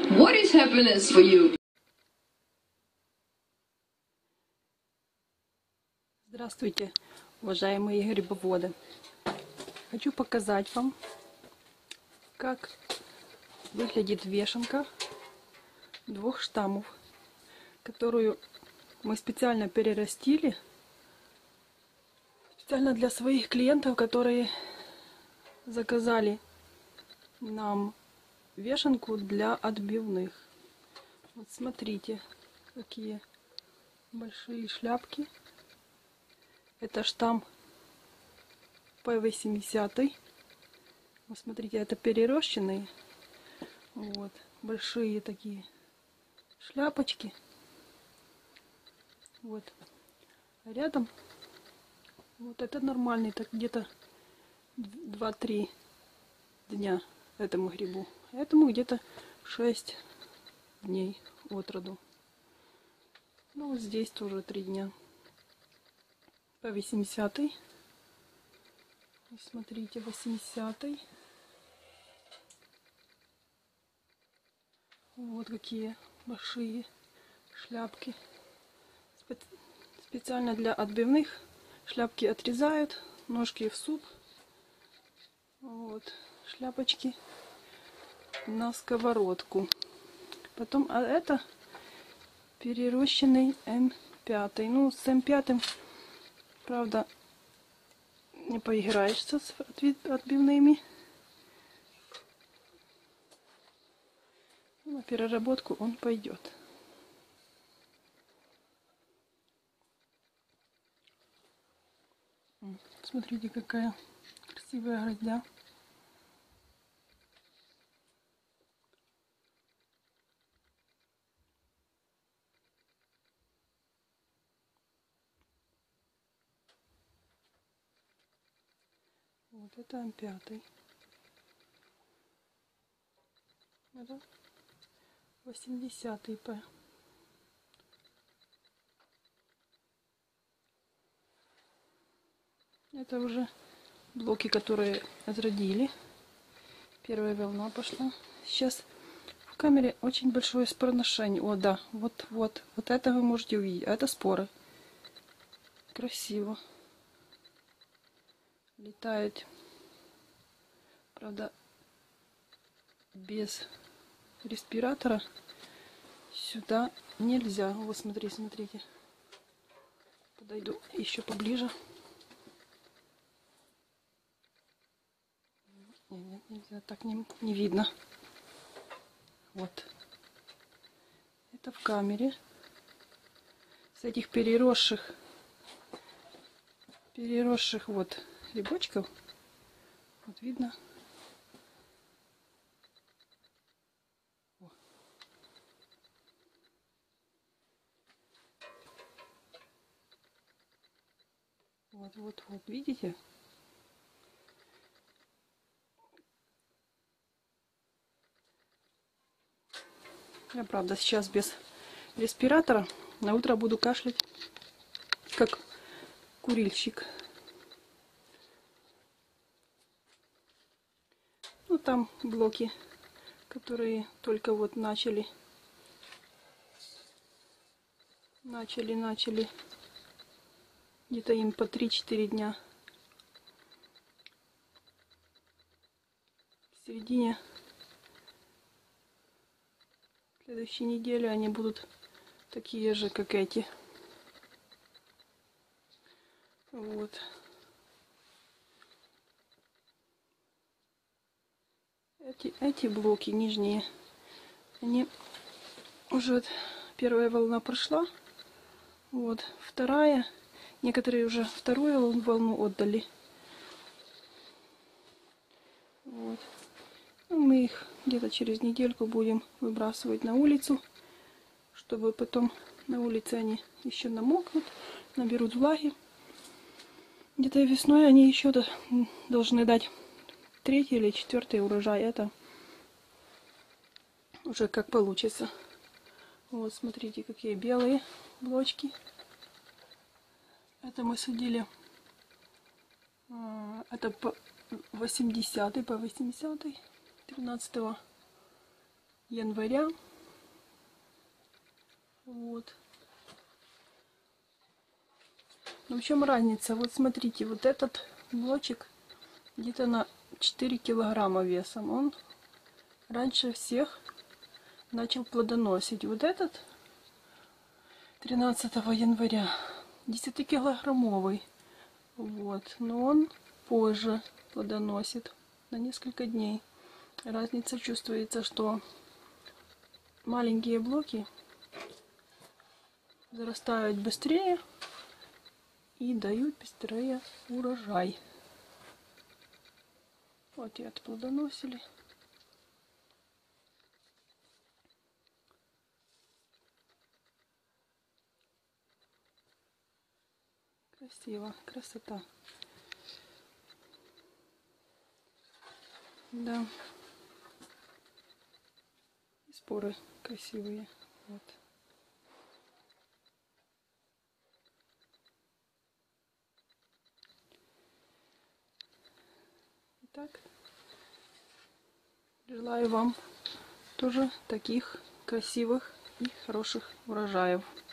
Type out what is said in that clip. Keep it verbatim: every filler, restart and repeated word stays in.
What is happiness for you? Здравствуйте, уважаемые грибоводы! Хочу показать вам, как выглядит вешенка двух штаммов, которую мы специально перерастили, специально для своих клиентов, которые заказали нам вешенку для отбивных. Вот смотрите, какие большие шляпки. Это штамм пэ восемьдесят. Вот смотрите, это перерощенные. Вот, большие такие шляпочки. Вот. А рядом вот это нормальный, так где-то два-три дня этому грибу. Этому где-то шесть дней от роду. Ну вот здесь тоже три дня. пэ восемьдесят. Смотрите, восемьдесят. Вот какие большие шляпки. Специально для отбивных шляпки отрезают, ножки в суп. Вот шляпочки на сковородку. Потом, а это перерощенный эм пять. Ну, с эм пять, правда, не поиграешься с отбивными. На переработку он пойдет. Смотрите, какая красивая гроздя. Вот это эм пять. Это восемьдесят пэ. Это уже блоки, которые отродили. Первая волна пошла. Сейчас в камере очень большое спороношение. О, да, вот, вот, вот это вы можете увидеть. А это споры. Красиво. Летают. Правда, без респиратора сюда нельзя. Вот смотри, смотрите. Подойду еще поближе. Нет, нет, нельзя, так не, не видно. Вот. Это в камере. С этих переросших, переросших вот грибочков, вот видно. Вот, вот, вот, видите? Я, правда, сейчас без респиратора. На утро буду кашлять, как курильщик. Ну, там блоки, которые только вот начали. Начали, начали. Где-то им по три-четыре дня. В середине следующей недели они будут такие же, как эти. Вот. Эти, эти блоки нижние, они уже первая волна прошла. Вот. Вторая. Некоторые уже вторую волну отдали. Вот. Ну, мы их где-то через недельку будем выбрасывать на улицу, чтобы потом на улице они еще намокнут, наберут влаги. Где-то весной они еще должны дать третий или четвертый урожай. Это уже как получится. Вот смотрите, какие белые блочки. Это мы садили. Это по восьмидесятый, по восьмидесятый, тринадцатого января. Вот. Ну, в чем разница? Вот смотрите, вот этот блочек где-то на четыре килограмма весом. Он раньше всех начал плодоносить. Вот этот тринадцатого января десятикилограммовый. Вот. Но он позже плодоносит на несколько дней. Разница чувствуется, что маленькие блоки зарастают быстрее и дают быстрее урожай. Вот и отплодоносили. Красиво, красота. Да. И споры красивые. Вот. Итак, желаю вам тоже таких красивых и хороших урожаев.